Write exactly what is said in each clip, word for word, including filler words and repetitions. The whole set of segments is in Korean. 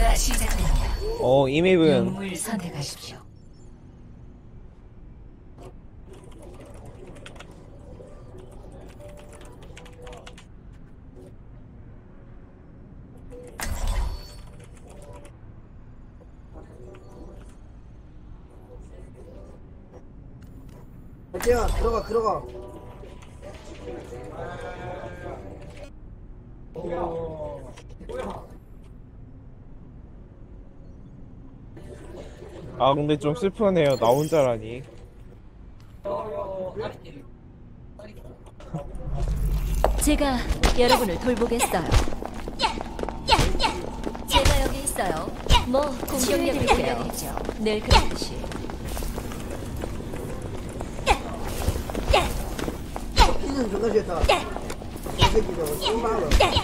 공격이 시작됩니다. 어, 이 맵은 영웅을 선택하십시오. 야, 들어가, 들어가. 아 근데 좀 슬프네요. 나 혼자라니. 제가 여러분을 돌보겠어요. 제가 여기 있어요. 뭐 공격력을 올려드리죠. 늘 그렇듯이. 피는 존나 싫다. 이 새끼들 똥방을.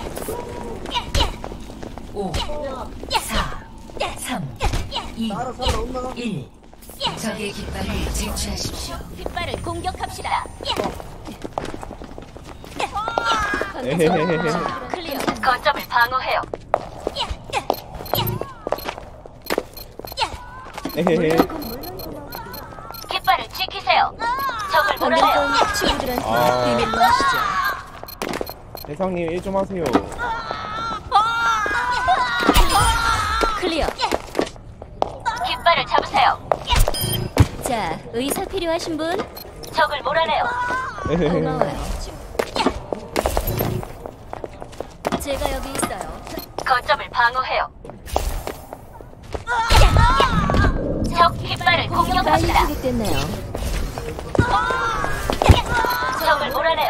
오, 사, 삼, 이, 따라 살아 엄마가. 일. 적의 깃발을 쟁취하십시오. 깃발을 공격합시다. 에헤헤헤. 클리어. 거점을 방어해요. 에헤헤. 깃발을 지키세요. 적을 몰아내요. 친구들한테 아. 비밀로 하시죠. 대상님 일 좀 하세요. 클리어. 깃발을 잡으세요. 자, 의사 필요하신 분? 적을 몰아내요. 에헤헤. 고마워요. 제가 여기 있어요. 거점을 방어해요. 적 깃발을 공격합니다. 빨리 투격됐네요. 적을 몰아내요.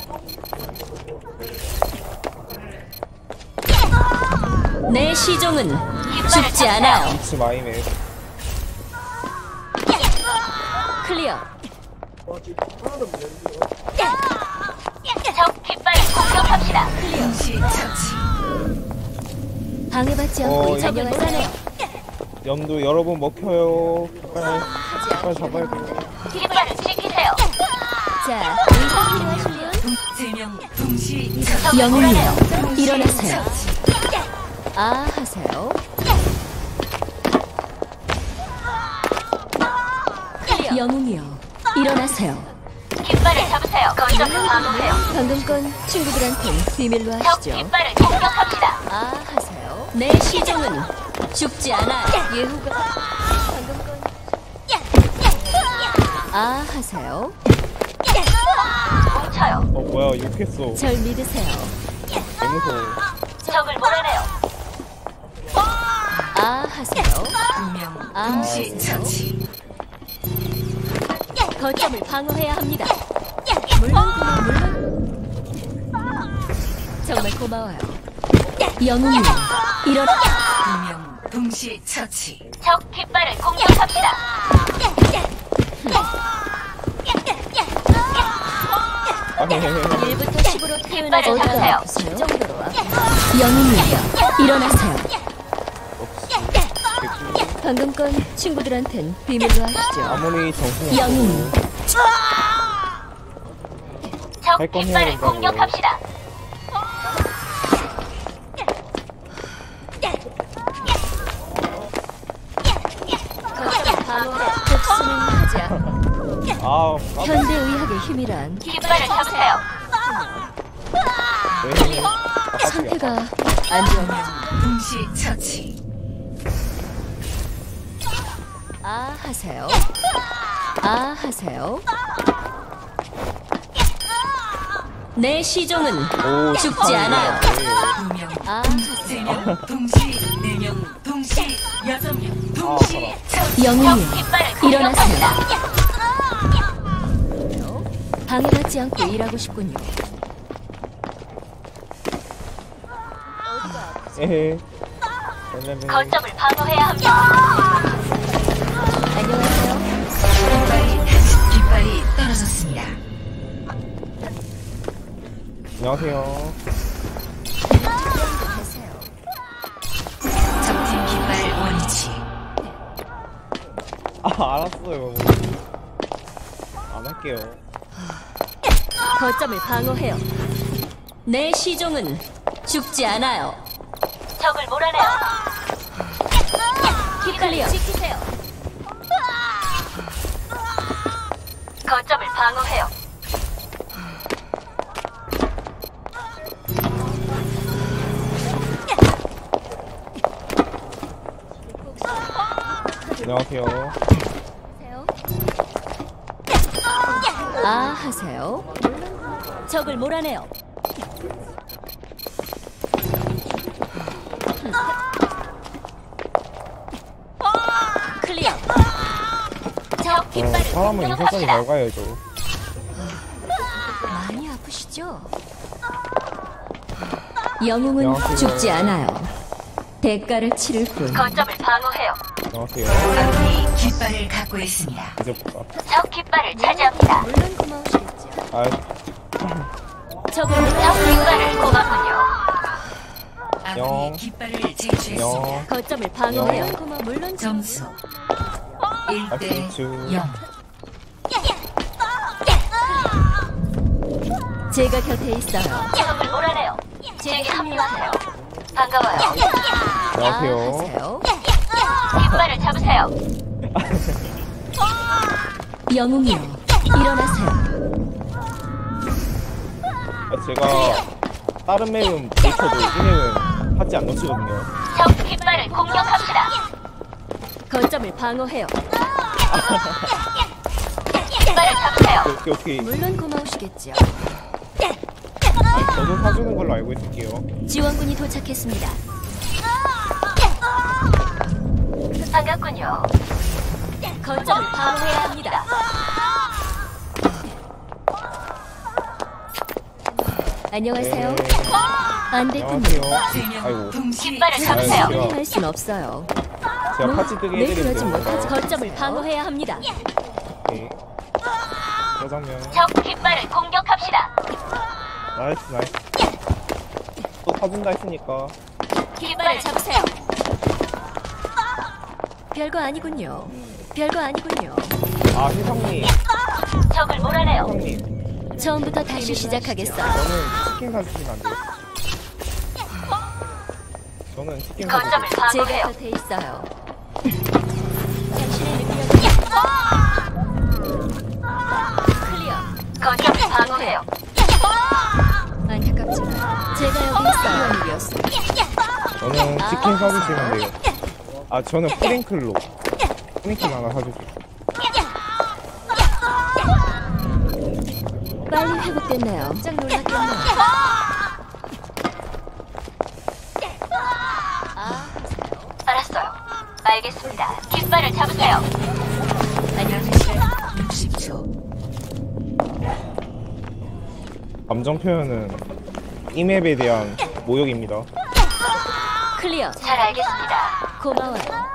내 시종은 죽지 않아요. 미치 마이네. 클리어. 와, 지금 하나도 못 열리고. 적 깃발을 공격합시다. 클리어. 동시 처치. 방해받지 어, 않고 이- 적을 싸내요. 염도 여러 번 먹혀요. 빨리, 빨리 잡아야 돼. 깃발을 지키세요. 자, 의사 필요하신 분? 세 명 동시 처치. 영웅이요. 일어나세요. 아, 하세요. 영웅이요. 일어나세요. 깃발을 잡으세요. 거점을 방어해요. 방금 건 친구들한텐 비밀로 하시죠. 적 깃발을 공격합시다. 아, 하세요. 내 시종은 죽지 않아요. 예후가 방금 건 아, 하세요. 뭉쳐요. 어 뭐야 욕했어. 절 믿으세요. 너무 무서워. 적을 몰아내요. 아, 하세요. 두명 아, 동시 처치. 거점을 방어해야 합니다. 물론구나, 물론. 정말 고마워요. 영웅이요. 일어나. 두명 동시 처치. 적 깃발을 공격합시다. 아헤헤헤. 일부터 십으로 표현하지 않으세요. 십 정도로 와. 영웅이요. 일어나세요. 방금 건 친구들한텐 비밀로 하시죠. 아무리 정신이 영웅. 적 할건 깃발을 해야 된다고. 공격합시다. 거점 방어해. 복수는 하지 않아. 아, 아, 현대의학의 힘이란 깃발을 잡으세요. 왜? 상태가 안 좋아요. 동시 처치. 아, 하세요. 아, 하세요. 내 시종은 오, 죽지 않아요. 두명 아, 세 명 동시 네 명 동시 여섯 명 동시 처치. 영웅이요. 일어나세요. 방해받지 않고 일하고 싶군요. 에헤. 거점을 방어해야 합니다. 안녕하세요. 깃발이 다시 깃발이 떨어졌습니다. 안녕하세요. 적팀 깃발 원위치. 아 알았어요. 안 할게요. 거점을 방어해요. 내 시종은 죽지 않아요. 적을 몰아내요. 클리어. 지키세요. 거점을 방어해요. 안녕하세요. 아 하세요. 적을 몰아내요. 클리어. 적 어, 깃발을 사람은 인생까지 잘 가야죠. 많이 아프시죠? 영웅은 안녕하세요. 죽지 않아요. 대가를 치를 뿐. 거점을 방어해요. 안녕하세요. 아군이 깃발을 갖고 있습니다. 이제부터. 적 깃발을 차지합니다. 물론 고마우시겠죠. 아, 적을 적 몰아내요. 깃발을 고맙군요. 영. 아군이 깃발을 제출했습니다. 영. 거점을 방어해요. 물론 고마 물론 점수 일 대 아쉽죠. 영. 제가 곁에 있어요. 적을 몰아내요. 제게 합류하세요. 반가워요. 아 안녕하세요. 하세요. 깃발을 잡으세요. 영웅이요. 일어나세요. 아, 제가 다른 맵은 못 쳐도 이 맵은 받지 안 놓치거든요. 적 깃발을 공격합시다. 거점을 방어해요. 깃발을 잡으세요. 오케이, 오케이. 물론 고마우시겠죠. 저도 사주는 걸로 알고 있을게요. 지원군이 도착했습니다. 반갑군요. 거점을 방어해야 합니다. 안녕하세요. 네. 안 됐군요. 안녕하세요. 아이고, 깃발을 아유, 잡으세요. 제가, 할 순 없어요. 제가 파츠 뜨게 네, 그러지 해드리면 못하지. 거점을 방어해야 합니다. 오케이. 짜장면. 적 깃발을 공격합시다. 나이스, 나이스. 또 사준다 했으니까. 깃발을 잡으세요. 별거 아니군요. 별거 아니군요. 아, 혜성님. 적을 몰아내요. 혜성님. 처음부터 다시 시작하겠어요. 저는 치킨 사주시면 안 돼요? 저는 치킨 거점을 사주세요. 제가 방어해요. 곁에 있어요. 당신의 능력이 클리어. 거점을 방어해요. 안타깝지만 제가 여기 있어요. 일이었습니다. 저는 치킨 사주시면 돼요. 아, 저는 프랭클로. 프랭클 하나 사주세요. 빨리 회복됐네요. 깜짝 놀랐겠네요. 아, 알았어요. 알겠습니다. 깃발을 잡으세요. 안녕하세요. 육십 초. 감정 표현은 이 맵에 대한 모욕입니다. 클리어. 잘 알겠습니다. 고마워요.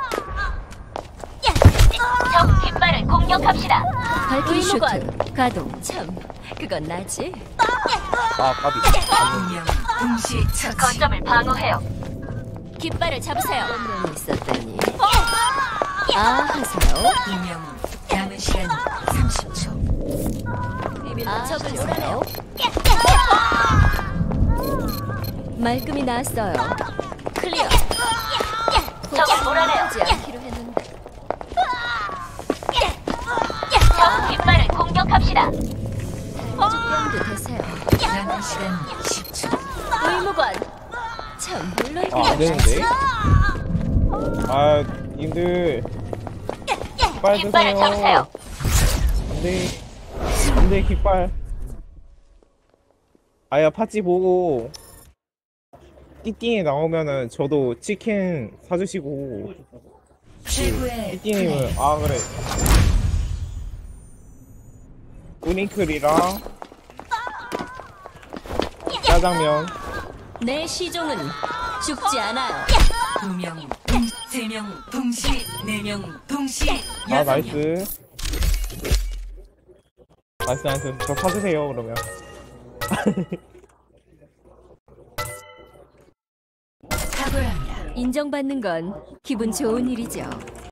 적 깃발을 공격합시다. 발키리 슈트 가동. 참, 그건 나지. 아, 까비. 분명 동시에 처치. 거점을 방어해요. 깃발을 잡으세요. 이 있었다니. 아, 하세요. 분명 남은 시간 삼십 초. 아, 적을 몰아내요. 말끔히 나왔어요. 클리어. 적을 몰아내요. 하지 않기로 했는데. 적 깃발을 공격합시다. 죽병도 되세요. 남은 시간 십 초. 의무관. 참, 물론 아, 안 되는데? 아, 님들. 깃발 깃발을 드세요. 잡으세요. 안 돼. 안 돼, 깃발. 아야, 파찌 보고. 띠띠에 나오면은 저도 치킨 사주시고. 최고의 띠띠님은, 아, 그래. 우닝클이랑. 짜장면. 내 시종은 죽지 않아요. 두 명, 세 명 동시, 네 명 동시, 아, 여섯 명. 나이스. 나이스, 나이스. 저 사주세요, 그러면. 사과합니다. 인정받는 건 기분 좋은 일이죠.